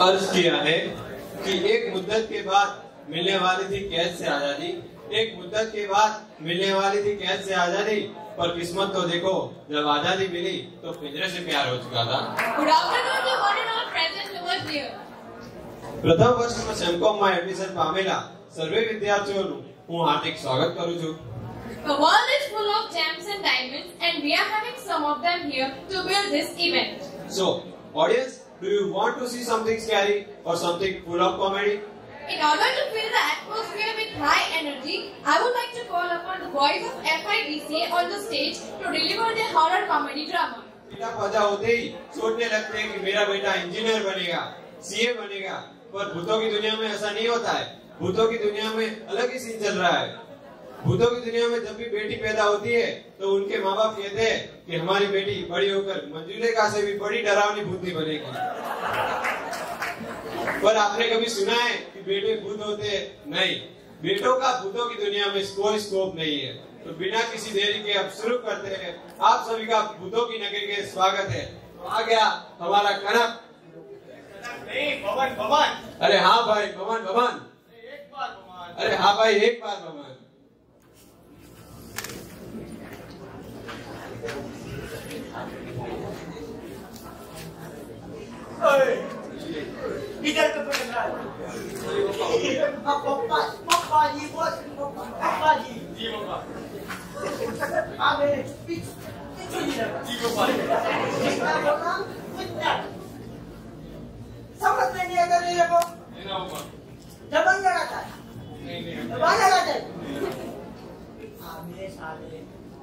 अर्ज किया है कि एक मुद्दत के बाद मिलने वाली थी कैद से आजादी, एक मुद्दत के बाद मिलने वाली थी कैद से आजादी, पर किस्मत तो देखो जब आजादी मिली तो पिंजरे से प्यार हो चुका था। Good afternoon to one and all present over here. પ્રથમ વર્ષમાં સેમકોમમાં એડમિશન પામેલા સર્વે વિદ્યાર્થીઓનું હું હાર્દિક સ્વાગત કરું છું. The world is full of gems and diamonds, and we are having some of them here to build this event. So, audience, do you want to see something scary or something full of comedy? In order to fill the atmosphere with high energy, I would like to call upon the boys of FIDCA on the stage to deliver their horror comedy drama. बेटा पैदा होते ही सोचने लगते हैं कि मेरा बेटा engineer बनेगा, सीए बनेगा, पर भूतों की दुनिया में ऐसा नहीं होता है. भूतों की दुनिया में अलग ही सीन चल रहा है. भूतों की दुनिया में जब भी बेटी पैदा होती है तो उनके माँ बाप कहते हैं कि हमारी बेटी बड़ी होकर मंजुलेखा से भी बड़ी डरावनी भूतनी बनेगी. पर आपने कभी सुना है कि बेटे भूत होते हैं? नहीं, बेटों का भूतों की दुनिया में कोई स्कोप नहीं है. तो बिना किसी देरी के अब शुरू करते हैं. आप सभी का भूतों की नगरी के स्वागत है. आ गया हमारा कनक. भवन. अरे हाँ भाई, भवन भवन. एक बार भवन. अरे हाँ भाई, एक बार भवन. इधर तो पापा जी बोल पापा जी जी पापा आगे पीछे जी पापा समझ में नहीं आता ये को नहीं ना पापा दबंग लगाता है नहीं दबंग लगाता है मेरे साले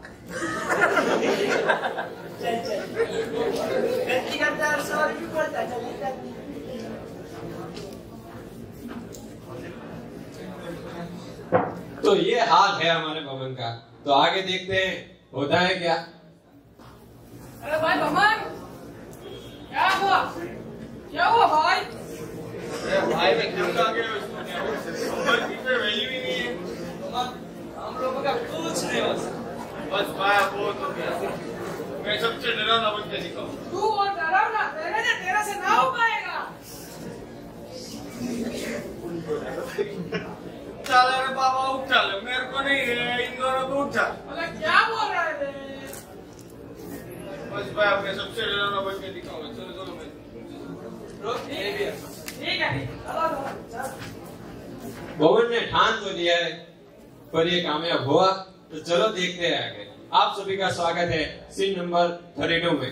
चल गलती करता है सॉरी भी बोलता चल. तो ये हाल है हमारे भवन का. तो आगे देखते हैं होता है क्या. अरे भाई भवन, क्या हुआ भाई? अरे भाई मैं क्यों आ गया उसको नंबर की पे वैल्यू ही नहीं है. हम लोगों का कुछ नहीं हो सकता. बस भाई बहुत हो गया. मैं सबसे डरावना बन के दिखाऊं. तू और डरावना तेरे से ना हो पाएगा. चल रे बाबा उठा ले. मेरे को नहीं है, इन दोनों को उठा. मतलब क्या बोल रहा है? बस भाई मैं सबसे डरावना बन के दिखाऊंगा. चलो मैं ठीक है भवन ने ठान तो लिया है, पर ये कामयाब हुआ. तो चलो देखते हैं आगे. आप सभी का स्वागत है सीन नंबर 32 में.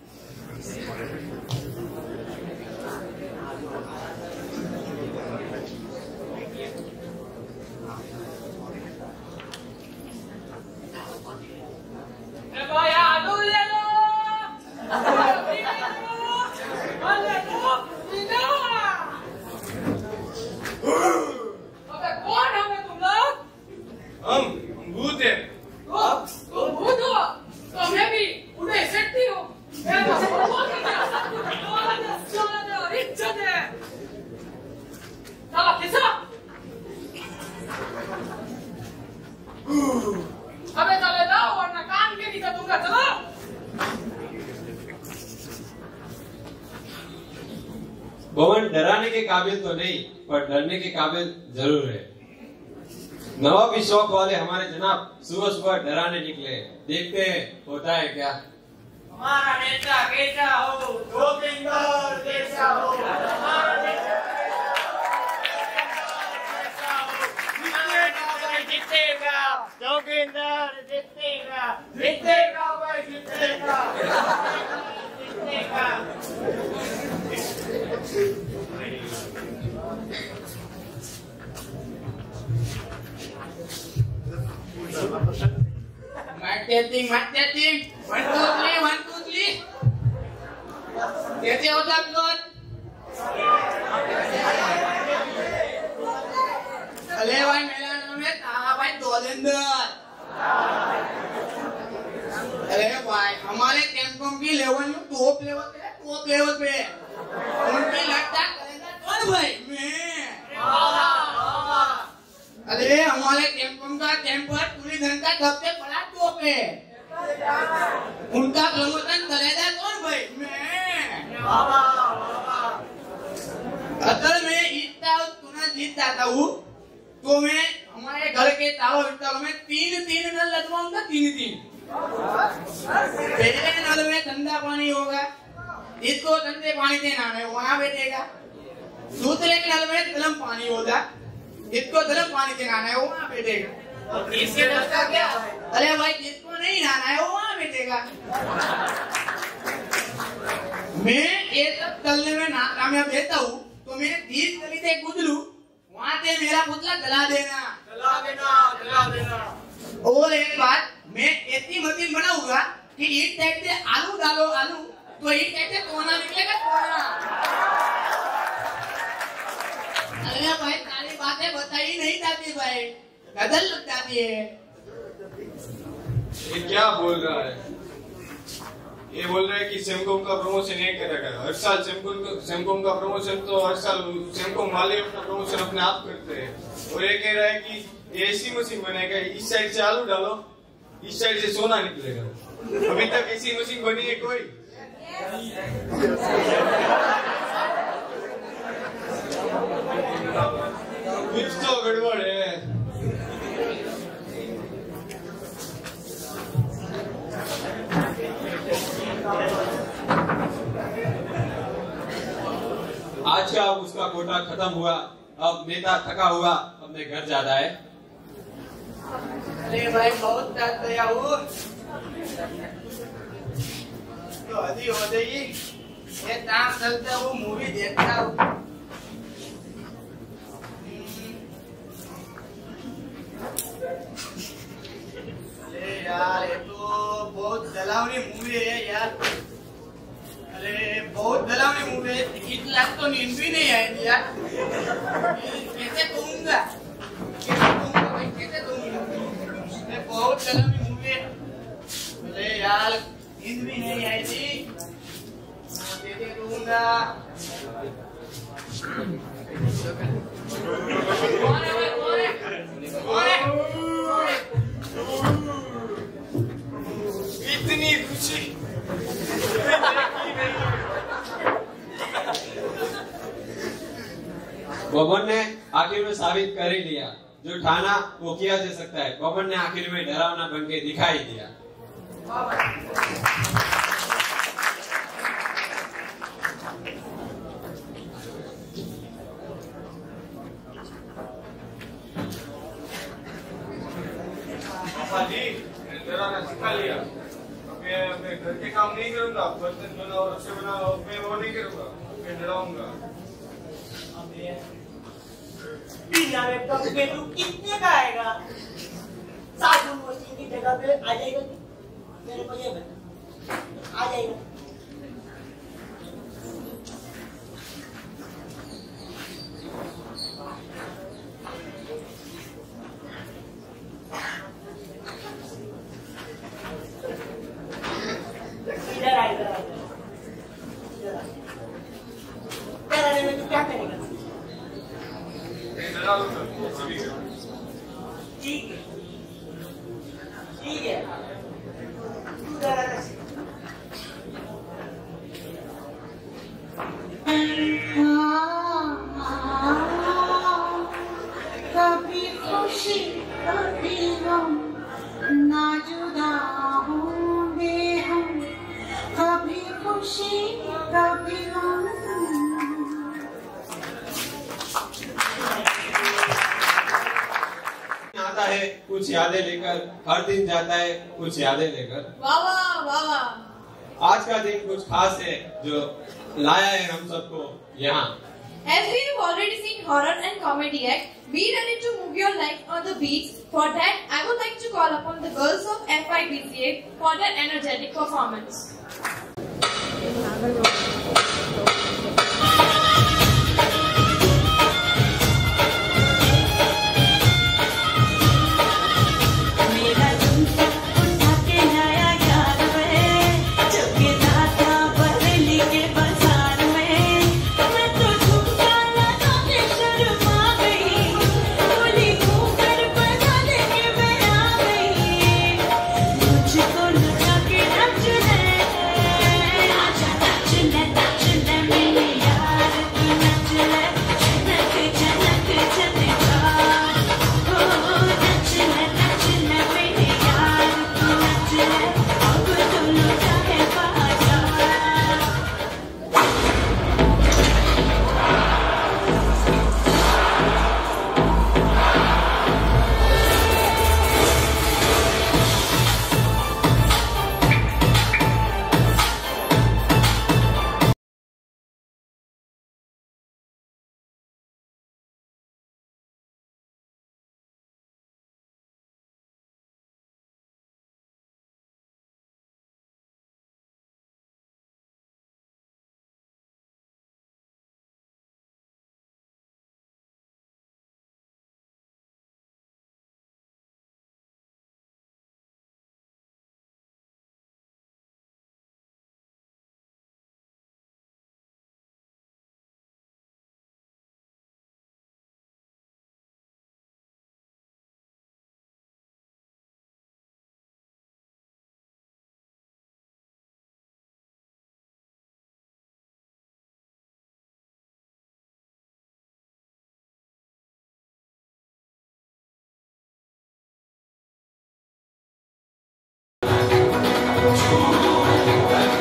भवन डराने के काबिल तो नहीं, पर डरने के काबिल जरूर है. नवाबी शौक वाले हमारे जनाब सुबह सुबह डराने निकले. देखते हैं होता है क्या. हमारा नेता कैसा हो, जोगिंदर कैसा हो, हमारा नेता कैसा हो, जीतेगा भाई जीतेगा, जोगिंदर जीतेगा, जीतेगा भाई जीतेगा, जीतेगा. Marketing, 1, 2, 3. कैसे होता प्लॉट? अरे भाई मेरा नाम है ताहा भाई दोलेंदर. अरे भाई हमारे कैंपम की लेवल में टॉप लेवल पे उनकी लगता करेगा कौन भाई? मैं. अरे हमारे कैंपम का कैंपर पूरी घंटा सबसे बड़ा टॉप है. उनका प्रमोशन करेगा कौन भाई? मैं. अगर मैं इतना चुनाव जीत जाता हूँ तो मैं हमारे घर के चारों विस्तारों में 3 नल लगवाऊंगा। 3 पहले नल में ठंडा पानी होगा, इसको ठंडे पानी से नहाना है वहां बैठेगा। दूसरे नल में गर्म पानी होगा, इसको गर्म पानी से नहाना है वहां बैठेगा। और तीसरे नल का क्या? अरे भाई जिसको नहीं नहाना है वो वहां बैठेगा। मैं ये सब चलने में नाकामयाब रहता हूँ तो मैं 30 गली से गुजरू, वहां से मेरा पुतला जला देना। और एक बात, मैं ऐसी मशीन बनाऊंगा कि इस टाइप से आलू डालो आलू तो इस टाइप से कोना निकलेगा कोना। अरे भाई सारी बातें बताई नहीं जाती भाई, गजल लग जाती है। ये क्या बोल रहा है? ये बोल रहा है कि सेमकोम का प्रमोशन नहीं करेगा। हर साल सेमकोम का प्रमोशन तो हर साल सेमकोम वाले अपना प्रमोशन अपने आप करते हैं। और ये कह रहा है कि ऐसी मशीन बनेगा, इस साइड से आलू डालो, इस साइड से सोना निकलेगा। अभी तक ऐसी मशीन बनी है कोई? कुछ तो गड़बड़ है। आज का अब उसका कोटा खत्म हुआ, अब नेता थका हुआ अपने घर जाता है। अरे भाई बहुत थक गया हूँ तो अभी हो जाइए, ये काम चलता हूँ मूवी देखता हूँ। अरे यार ये तो बहुत डरावनी मूवी है यार। अरे बहुत डरावनी मूवी है, 1 लाख तो नींद भी नहीं आएगी यार। कैसे दूंगा भाई, कैसे दूंगा? बहुत डरावनी मूवी है। अरे यार नींद भी नहीं आई थी, कैसे दूंगा? इतनी खुशी बबन ने आखिर में साबित कर ही लिया, जो ठाना वो किया जा सकता है। बबन ने आखिर में डरावना बन के दिखाई दिया। पापा जी, डराना सिखा लिया। मैं घर के काम नहीं करूंगा, बर्तन बनाओ, रसोई बनाओ, मैं वो नहीं करूंगा, मैं डराऊंगा। बिना लैपटॉप के तू कितने का आएगा? साबुन मशीन की जगह पे आ जाएगा, मेरे को ये बता, आ जाएगा। इधर आ, इधर आ, डराने में तू क्या करेगा? ठीक है, ठीक है, तू डराना सीख। कभी खुशी कभी गम, ना जुदा होंगे हम, कभी खुशी कभी गम। आता है कुछ यादें लेकर, हर दिन जाता है कुछ यादें लेकर। वाह वाह वाह वाह। आज का दिन कुछ खास है जो लाया है हम सबको यहाँ। As we have already seen horror and comedy act, be ready to move your legs on the beats. For that, I would like to call upon the girls of FIBCA for their energetic performance. मुझको लगा के नचने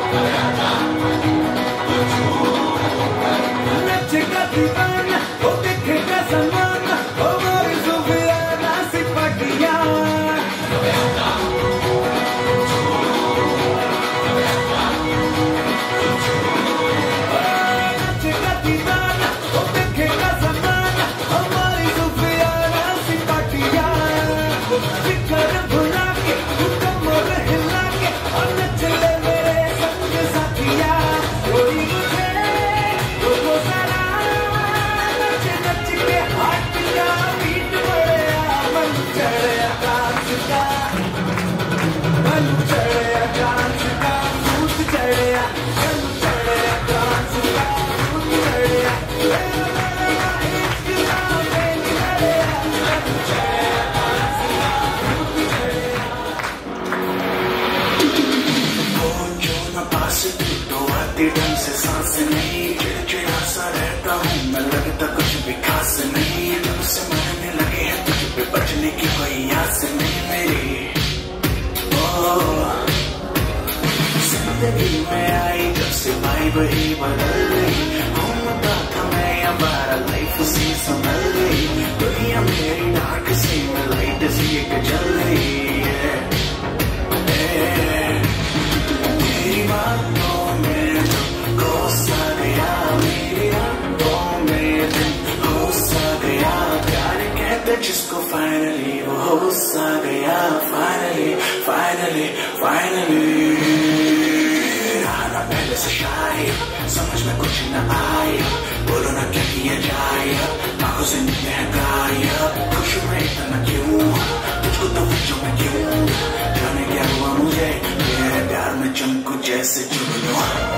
नचेगा दीवाना वो देखेगा ज़माना हमारी सुफियाना सिपाहिया नचेगा दीवाना वो देखेगा ज़माना हमारी सुफियाना सिपाहिया फिकर भुला के कमर हिला के और नच ले मेरे संग साथिया कोई मुझे रोको जरा नच नच के हाथ का बीट बढ़िया मन चढ़िया डांस का मन चढ़िया डांस का भूत चढ़िया मन चढ़िया डांस का भूत चढ़िया पास तो आते ढंग से सांस नहीं चिड़चिड़ा सा रहता हूँ मैं लगता कुछ भी खास नहीं तुमसे मरने लगे हैं तुझ पे बचने की कोई आस नहीं मेरी जिंदगी में आई जब से भाई वही बदल गई घूमता था मैं हमारा लाइफ सी संभल गई दुनिया मेरी डार्क सी में लाइट सी एक जल रही है मेरी बातों में तुमको सा गया मेरी आंखों में तुमको सा गया प्यार कहते जिसको फाइनली वो हो सा गया फाइनली फाइनली फाइनली आना पहले से शायद समझ में कुछ न आया बोलो ना क्या किया जाए आंखों से निकले हैं गायब खुश में इतना क्यों तुझको तो बच्चों में क्यों जाने क्या हुआ मुझे मेरे प्यार में चमकू जैसे जुगनू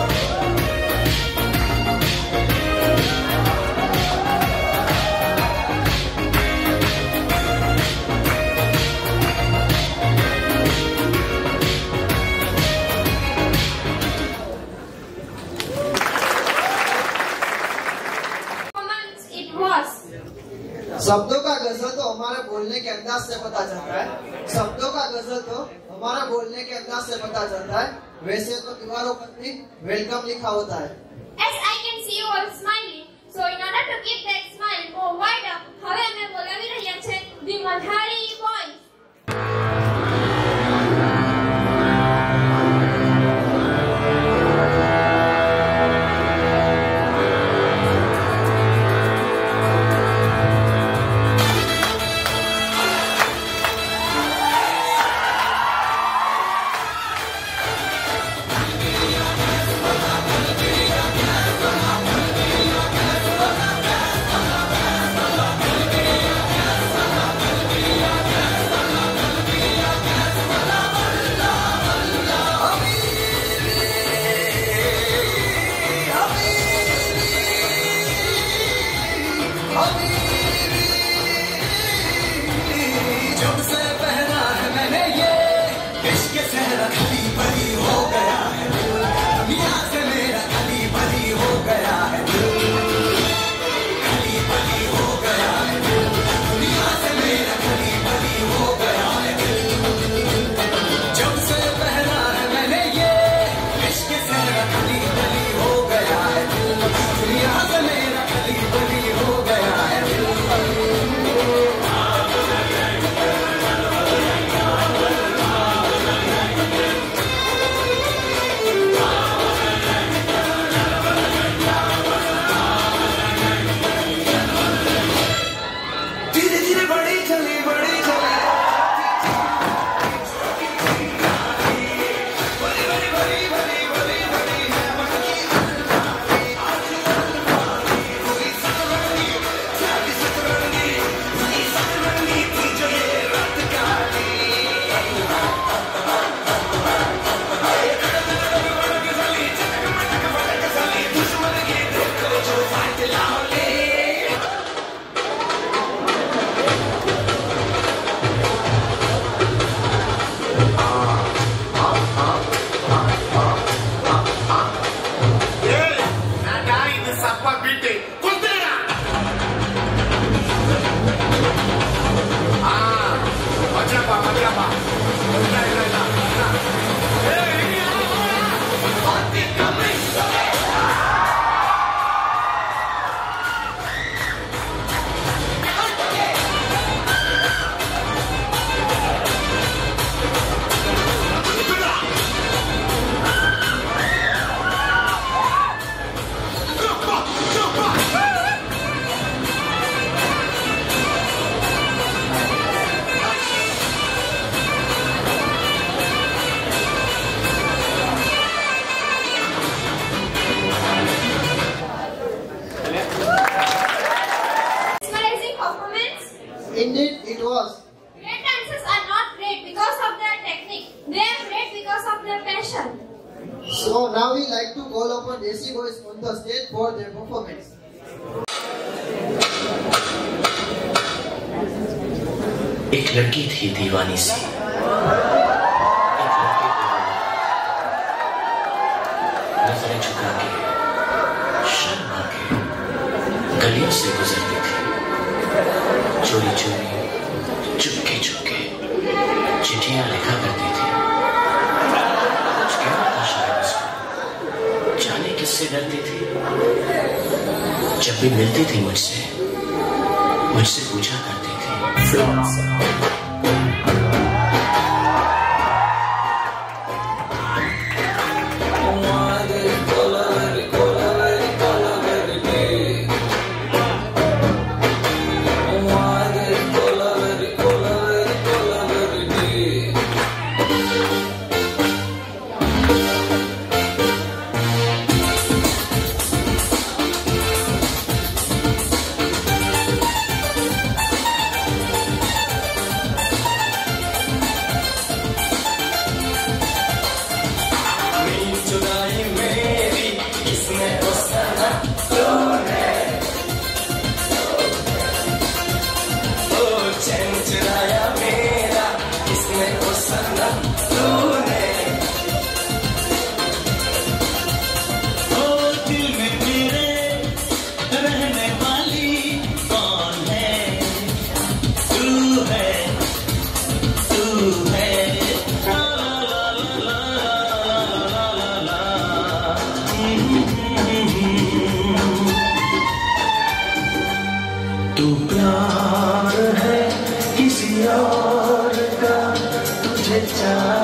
शब्दों का गजल तो हमारे बोलने के अंदाज से पता चलता है शब्दों का गजल तो हमारा बोलने के अंदाज से पता चलता है वैसे तो दीवारों पर भी वेलकम लिखा होता है As I can see you all smiling, so in order to keep that smile more wider, હવે અમે બોલાવી રહ્યા છે The Malhari Boys. Yes, Now we like to call upon Desi Boys on the stage for their performance. एक लड़की थी दीवानी सी, नजरें झुका के शर्मा के गलियों से गुजरती थी, चोरी चोरी चुपके चुपके चिट्ठियां लिखा करती थी। कुछ कहना था शायद उसको, जाने किससे डरती थी। जब भी मिलती थी मुझसे पूछा करती थी फ्लॉर्स। तू प्यार है किसी और का, तुझे चाह